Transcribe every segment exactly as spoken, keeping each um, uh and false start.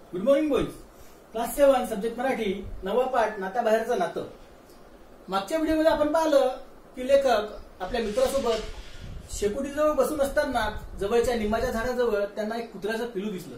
Good morning boys. Class seven subject Marathi नवा पाठ नात्याबाहेरचं नातं. मागच्या व्हिडिओमध्ये आपण पाहिलं की लेखक आपल्या मित्रासोबत शेकोटीजवळ बसून असताना जवळच्या निंबाच्या झाडाजवळ त्यांना एक कुत्र्याचं पिल्लू दिसलं.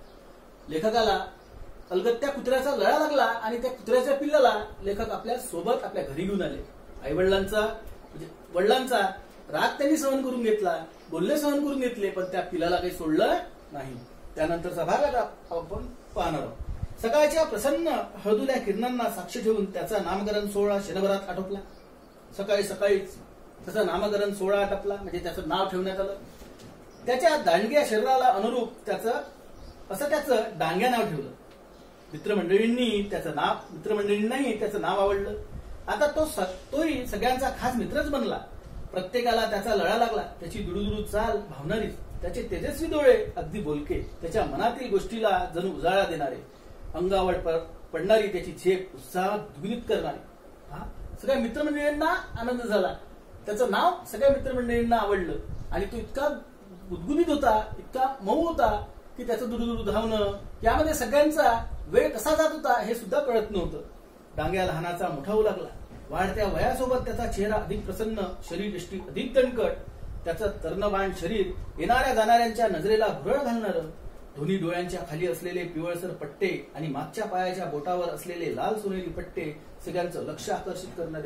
लेखकाला अलगद त्या कुत्र्याचा लळा लागला आणि त्या कुत्र्याच्या पिल्लाला लेखक आपल्या सोबत आपल्या घरी घेऊन आले. आई वडिलांचा म्हणजे वडिलांचा राग त्यांनी सहन करून घेतला, बोलणे सहन करून घेतले, पण त्या पिल्लाला काही सोडलं नाही. त्यानंतरचा भाग आता आपण पाहणार आहोत. सकाळच्या प्रसन्न हळदुल्या किरणांना साक्ष ठेवून त्याचा नामकरण सोहळा क्षणभरात आटोपला. सकाळी सकाळीच त्याचा नामकरण सोहळा आटोपला म्हणजे त्याचं नाव ठेवण्यात आलं. त्याच्या दांडग्या शरीराला अनुरूप त्याचं असं त्याचं डांग्या नाव ठेवलं. मित्रमंडळींनी त्याचं नाव मित्रमंडळींनाही त्याचं नाव आवडलं. आता तो तोही सगळ्यांचा खास मित्रच बनला. प्रत्येकाला त्याचा लळा लागला. त्याची दुडुदुडू चाल भावणारी, त्याचे तेजस्वी डोळे अगदी बोलके, त्याच्या मनातील गोष्टीला जणू उजाळा देणारे, अंगावर पडणारी त्याची झेप उत्साह द्विगुणित करणारी. हा सगळ्या मित्रमंडळींना आनंद झाला. त्याचं नाव सगळ्या मित्रमंडळींना आवडलं आणि तो इतका गुदगुलीत होता, इतका मऊ होता की त्याचं दुडुदुडू धावणं यामध्ये सगळ्यांचा वेळ कसा जात होता हे सुद्धा कळत नव्हतं. डांग्या लहानाचा मोठा होऊ लागला. वाढत्या वयासोबत त्याचा चेहरा अधिक प्रसन्न, शरीर यष्टी अधिक दणकट, त्याचं तर्णवाण शरीर येणाऱ्या जाणाऱ्यांच्या नजरेला भुरळ घालणारं, दोन्ही डोळ्यांच्या खाली असलेले पिवळसर पट्टे आणि मागच्या पायाच्या बोटावर असलेले लाल सोनेरी पट्टे सगळ्यांचं लक्ष आकर्षित करणारे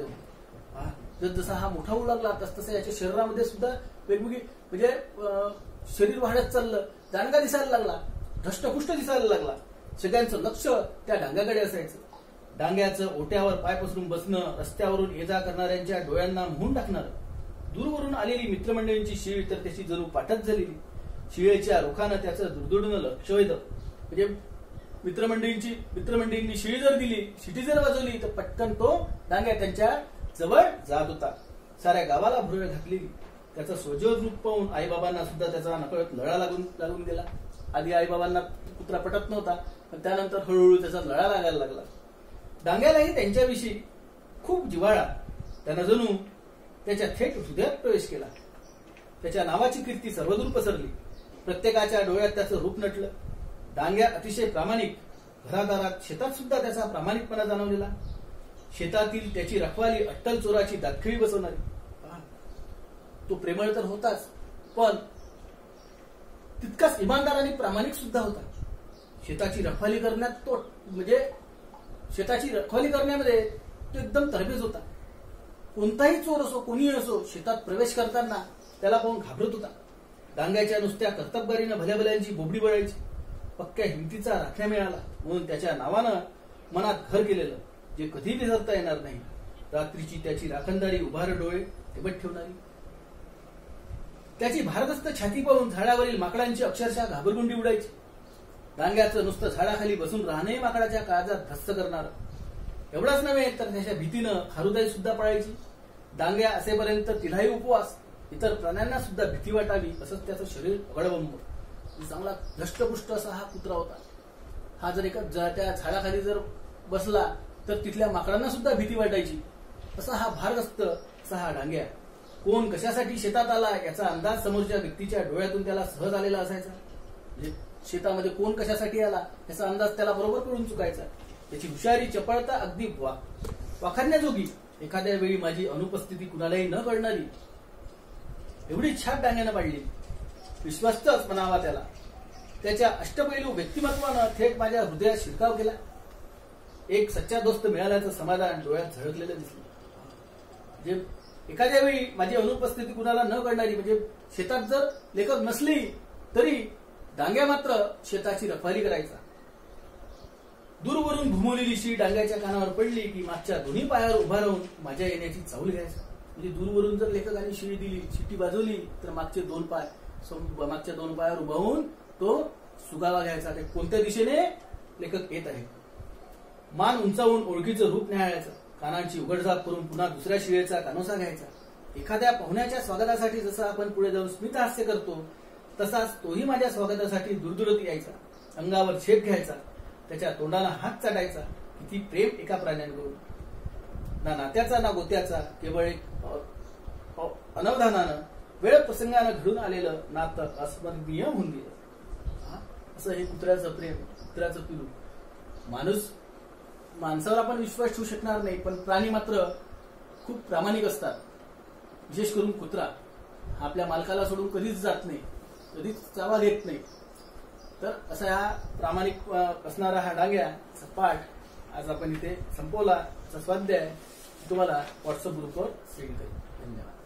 होते. जसजसा हा मोठा होऊ लागला तसतसं याच्या शरीरामध्ये सुद्धा वेगवेगळी म्हणजे शरीर वाढत चाललं, दांडगा दिसायला लागला, धष्टपुष्ट दिसायला लागला. सगळ्यांचं लक्ष त्या डांग्याकडे असायचं. डांग्याचं ओट्यावर पाय पसरून बसणं रस्त्यावरून ये जा करणाऱ्यांच्या डोळ्यांना मोहून टाकणारं. दूरवरून आलेली मित्रमंडळींची शिळ तर त्याची जणू पाठच झालेली. शिळेच्या रोखानं त्याचं दुर्दुडणं लक्ष वेधं. म्हणजे मित्रमंडळींची मित्रमंडळींनी शिळी जर दिली, शिटी जर वाजवली तर पटकन तो डांग्या त्यांच्या जवळ जात होता. साऱ्या गावाला भुरळ घातलेली. त्याचं सोजोर रूप पाहून आईबाबांना सुद्धा त्याचा नकळत लळा लागून लागून गेला. आधी आईबाबांना कुत्रा पटत नव्हता, पण त्यानंतर हळूहळू त्याचा लळा लागायला लागला. डांग्यालाही त्यांच्याविषयी खूप जिव्हाळा. त्यानं जणू त्याच्या थेट हृदयात प्रवेश केला. त्याच्या नावाची कीर्ती सर्वदूर पसरली. प्रत्येकाच्या डोळ्यात त्याचं रूप नटलं. डांग्या अतिशय प्रामाणिक. घरादारात शेतात सुद्धा त्याचा प्रामाणिकपणा जाणवलेला. शेतातील त्याची रखवाली अट्टल चोराची दातखिळी बसवणारी. तो प्रेमळ तर होताच, पण तितकाच इमानदार आणि प्रामाणिक सुद्धा होता. शेताची रखवाली करण्यात तो म्हणजे शेताची रखवाली करण्यामध्ये तो एकदम तरबेज होता. कोणताही चोर असो, कोणीही असो, शेतात प्रवेश करताना त्याला पाहून घाबरत होता. डांग्याच्या नुसत्या कर्तबगारीनं भल्या भल्यांची बोबडी बळायची. पक्क्या हिमतीचा राख्या मिळाला म्हणून त्याच्या नावानं मनात घर गेलेलं, जे कधी विसरता येणार नाही. रात्रीची त्याची राखणदारी उभार डोळे तेबत ठेवणारी. त्याची भारदस्त छाती पाहून झाडावरील माकडांची अक्षरशः घाबरगुंडी उडायची. डांग्याचं नुसतं झाडाखाली बसून राहणे माकडाच्या काळजात धस्स करणार. एवढाच नव्हे तर त्याच्या भीतीनं खारुताई सुद्धा पळायची. डांग्या असेपर्यंत तिलाही उपवास, इतर प्राण्यांना सुद्धा भीती वाटावी असंच त्याचं शरीर अगडबंब. चांगला धष्टपुष्ट असा हा कुत्रा होता. हा जर एका त्या झाडाखाली जर बसला तर तिथल्या माकडांना सुद्धा भीती वाटायची. असा हा भारग्रस्त असा हा डांग्या. कोण कशासाठी शेतात आला याचा अंदाज समोरच्या व्यक्तीच्या डोळ्यातून त्याला सहज आलेला असायचा. म्हणजे शेतामध्ये कोण कशासाठी आला याचा अंदाज त्याला बरोबर करून चुकायचा. त्याची हुशारी चपळता अगदी वा वाखाणण्याजोगी. एखाद्या वेळी माझी अनुपस्थिती कुणालाही न कळणारी एवढी छाप डांग्यानं पाडली. विश्वस्तच म्हणावा त्याला. त्याच्या अष्टपैलू व्यक्तिमत्वानं थेट माझ्या हृदयात शिरकाव केला. एक सच्चा दोस्त मिळाल्याचं समाधान डोळ्यात झळकलेलं दिसलं. म्हणजे एखाद्या वेळी माझी अनुपस्थिती कुणाला न कळणारी म्हणजे शेतात जर लेखक नसली तरी डांग्या मात्र शेताची रखवाली करायचा. दूरवरून घुमवलेली शी डांग्याच्या कानावर पडली की मागच्या दोन्ही पायावर उभा राहून माझ्या येण्याची चाहूल घ्यायचा. म्हणजे दूरवरून जर लेखकाने शिडी दिली, शिटी वाजवली तर मागचे दोन पाय मागच्या दोन पायावर उभा होऊन तो सुगावा घ्यायचा. कोणत्या दिशेने लेखक येत आहे. मान उंचावून ओळखीचं रूप न्याहाळायचं. कानांची उघडझाप करून पुन्हा दुसऱ्या शिळेचा कानोसा घ्यायचा. एखाद्या पाहुण्याच्या स्वागतासाठी जसं आपण पुढे जाऊन स्मित हास्य करतो तसाच तोही माझ्या स्वागतासाठी दुरदुरत यायचा. अंगावर झेप घ्यायचा. त्याच्या तोंडाला हात चाटायचा. किती प्रेम एका प्राण्यांकडून. ना नात्याचा ना गोत्याचा, केवळ एक अनवधानानं वेळ प्रसंगानं घडून आलेलं नातं अस्मरणीय होऊन गेलं. असं हे कुत्र्याचं प्रेम, कुत्र्याचं पिलू. माणूस माणसावर आपण विश्वास ठेवू शकणार नाही, पण प्राणी मात्र खूप प्रामाणिक असतात. विशेष करून कुत्रा आपल्या मालकाला सोडून कधीच जात नाही, कधीच चावा देत नाही. तर असा हा प्रामाणिक असणारा हा डांग्या पाठ आज आपण इथे संपवला. स्वाध्याय तुम्हाला व्हॉट्सअप ग्रुपवर सेंड करेल. धन्यवाद.